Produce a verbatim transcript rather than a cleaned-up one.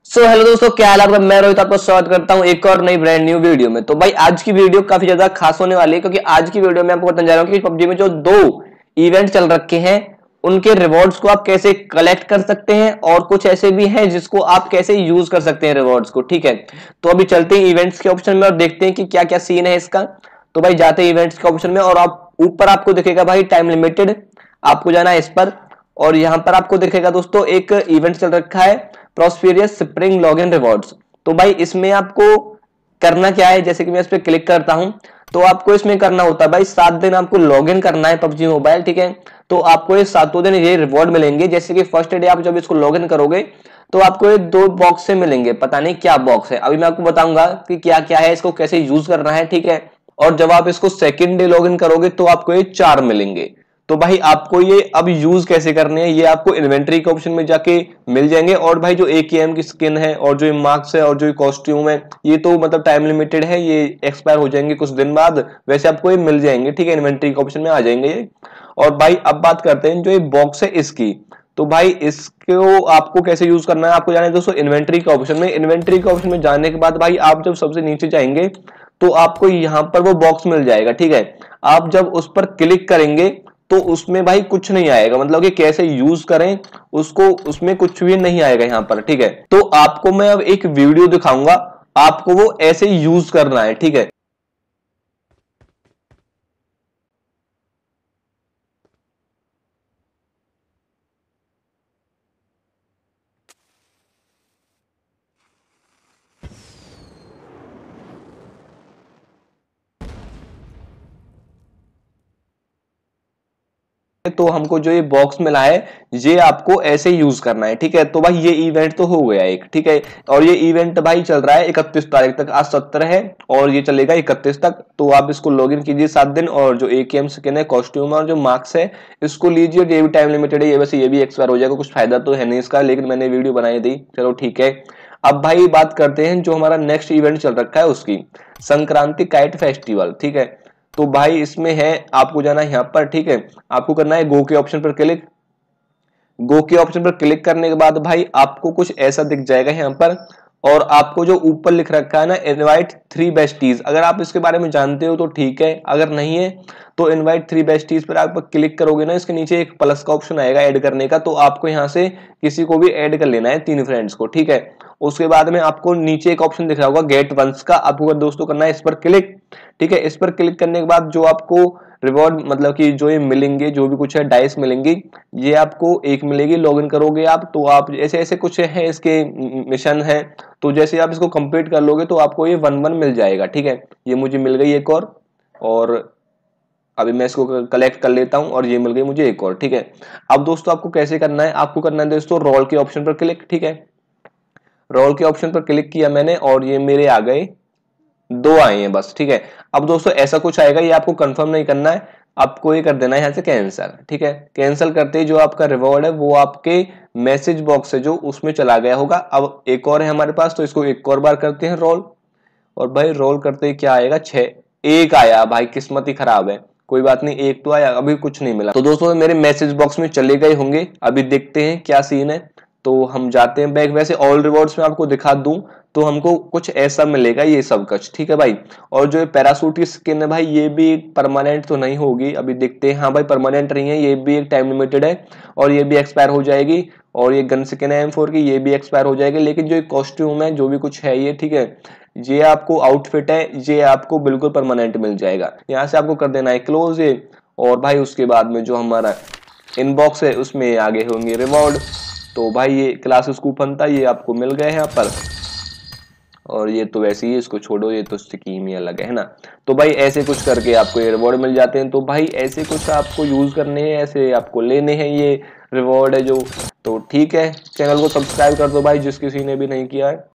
So hello दोस्तों, क्या हाल है आपका। मैं रोहित आपका स्वागत करता हूं एक और नई ब्रांड न्यू वीडियो में। तो भाई आज की वीडियो काफी ज्यादा खास होने वाली है, क्योंकि आज की वीडियो में आपको बताने जा रहा हूं कि पबजी में जो दो इवेंट चल रखे हैं उनके रिवॉर्ड्स को आप कैसे कलेक्ट कर सकते हैं, और कुछ ऐसे भी हैं जिसको आप कैसे यूज कर सकते हैं रिवॉर्ड्स को। ठीक है, तो अभी चलते हैं इवेंट्स के ऑप्शन में और देखते हैं कि क्या क्या सीन है इसका। तो भाई जाते हैं इवेंट्स के ऑप्शन में, और आप ऊपर आपको दिखेगा भाई टाइम लिमिटेड, आपको जाना है इस पर। और यहां पर आपको दिखेगा दोस्तों एक इवेंट चल रखा है प्रॉस्पेरियस स्प्रिंग लॉगिन रिवॉर्ड्स। तो भाई इसमें आपको करना क्या है, जैसे कि मैं इस पर क्लिक करता हूं तो आपको इसमें करना होता है भाई सात दिन आपको लॉगिन करना है पबजी मोबाइल। ठीक है, तो आपको ये सातों दिन ये रिवॉर्ड मिलेंगे। जैसे कि फर्स्ट डे आप जब इसको लॉगिन करोगे तो आपको ये दो बॉक्स से मिलेंगे, पता नहीं क्या बॉक्स है, अभी मैं आपको बताऊंगा कि क्या क्या है, इसको कैसे यूज करना है। ठीक है, और जब आप इसको सेकेंड डे लॉगिन करोगे तो आपको ये चार मिलेंगे। तो भाई आपको ये अब यूज कैसे करने हैं ये आपको इन्वेंटरी के ऑप्शन में जाके मिल जाएंगे। और भाई जो ए के एम की स्किन है और जो मार्क्स है और जो कॉस्ट्यूम है ये तो मतलब टाइम लिमिटेड है, ये एक्सपायर हो जाएंगे कुछ दिन बाद, वैसे आपको ये मिल जाएंगे। ठीक है, इन्वेंटरी के ऑप्शन में आ जाएंगे ये। और भाई अब बात करते हैं जो ये बॉक्स है इसकी। तो भाई इसको आपको कैसे यूज करना है, आपको जाना है दोस्तों इन्वेंटरी के ऑप्शन में। इन्वेंटरी के ऑप्शन में जाने के बाद भाई आप जब सबसे नीचे जाएंगे तो आपको यहाँ पर वो बॉक्स मिल जाएगा। ठीक है, आप जब उस पर क्लिक करेंगे तो उसमें भाई कुछ नहीं आएगा, मतलब कि कैसे यूज करें उसको, उसमें कुछ भी नहीं आएगा यहाँ पर। ठीक है, तो आपको मैं अब एक वीडियो दिखाऊंगा, आपको वो ऐसे यूज करना है। ठीक है, तो हमको जो ये बॉक्स मिला है ये आपको ऐसे यूज करना है। ठीक है, तो भाई ये इवेंट तो हो गया एक। ठीक है, और ये इवेंट भाई चल रहा है इकतीस तारीख तक, आज सत्रह है और ये चलेगा इकतीस तक। तो आप इसको लॉगिन कीजिए सात दिन, और जो ए के एम स्किन है, कॉस्ट्यूम और जो मार्क्स है इसको लीजिए। ये भी टाइम लिमिटेड है, ये वैसे ये भी एक्सपायर हो जाएगा, कुछ फायदा तो है नहीं इसका, लेकिन मैंने वीडियो बनाई थी, चलो ठीक है। अब भाई बात करते हैं जो हमारा नेक्स्ट इवेंट चल रखा है उसकी, संक्रांति काइट फेस्टिवल। ठीक है, तो भाई इसमें है आपको जाना है यहाँ पर। ठीक है, आपको करना है गो के ऑप्शन पर क्लिक। गो के ऑप्शन पर क्लिक करने के बाद भाई आपको कुछ ऐसा दिख जाएगा यहाँ पर, और आपको जो ऊपर लिख रखा है ना इनवाइट थ्री बेस्टीज, अगर आप इसके बारे में जानते हो तो ठीक है, अगर नहीं है तो इनवाइट थ्री बेस्टीज पर आप क्लिक करोगे ना, इसके नीचे एक प्लस का ऑप्शन आएगा ऐड करने का, तो आपको यहाँ से किसी को भी ऐड कर लेना है, तीन फ्रेंड्स को। ठीक है, उसके बाद में आपको नीचे एक ऑप्शन दिख रहा होगा गेट वंस का, आपको दोस्तों करना है इस पर क्लिक। ठीक है, इस पर क्लिक करने के बाद जो आपको रिवॉर्ड मतलब कि जो ये मिलेंगे, जो भी कुछ है डाइस मिलेंगी, ये आपको एक मिलेगी लॉगिन करोगे आप, तो आप ऐसे ऐसे कुछ है इसके मिशन है, तो जैसे आप इसको कंप्लीट कर लोगे तो आपको ये वन वन मिल जाएगा। ठीक है, ये मुझे मिल गई एक और और अभी मैं इसको कलेक्ट कर लेता हूं, और ये मिल गई मुझे एक और। ठीक है, अब दोस्तों आपको कैसे करना है, आपको करना है दोस्तों रोल के ऑप्शन पर क्लिक। ठीक है, रोल के ऑप्शन पर क्लिक किया मैंने और ये मेरे आ गए, दो आए हैं बस। ठीक है, अब दोस्तों ऐसा कुछ आएगा, ये आपको कंफर्म नहीं करना है, आपको ये कर देना है यहाँ से कैंसिल। ठीक है, कैंसिल करते ही जो आपका रिवॉर्ड है वो आपके मैसेज बॉक्स है जो उसमें चला गया होगा। अब एक और है हमारे पास, तो इसको एक और बार करते हैं रोल, और भाई रोल करते ही क्या आएगा, छह, एक आया भाई, किस्मत ही खराब है, कोई बात नहीं, एक तो आया, अभी कुछ नहीं मिला। तो दोस्तों मेरे मैसेज बॉक्स में चले गए होंगे, अभी देखते हैं क्या सीन है। तो हम जाते हैं बैक। वैसे ऑल रिवॉर्ड्स में आपको दिखा दूं तो हमको कुछ ऐसा मिलेगा ये सब कुछ। ठीक है भाई, और जो पैरासूट की स्किन है भाई ये भी परमानेंट तो नहीं होगी, अभी देखते हैं। हाँ भाई परमानेंट नहीं है, ये भी एक टाइम लिमिटेड है और ये भी एक्सपायर हो जाएगी। और ये गन स्किन है एम फोर की, ये भी एक्सपायर हो जाएगी। लेकिन जो कॉस्ट्यूम है, जो भी कुछ है ये, ठीक है, ये आपको आउटफिट है, ये आपको बिल्कुल परमानेंट मिल जाएगा। यहाँ से आपको कर देना है क्लोज ये, और भाई उसके बाद में जो हमारा इनबॉक्स है उसमें आगे होंगे रिवॉर्ड। तो भाई ये क्लासेस कूपन था, ये आपको मिल गए यहाँ पर, और ये तो वैसे ही, इसको छोड़ो, ये तो स्कीम ही अलग है ना। तो भाई ऐसे कुछ करके आपको ये रिवॉर्ड मिल जाते हैं। तो भाई ऐसे कुछ आपको यूज करने हैं, ऐसे आपको लेने हैं ये रिवॉर्ड है जो। तो ठीक है, चैनल को सब्सक्राइब कर दो भाई जिस किसी ने भी नहीं किया है।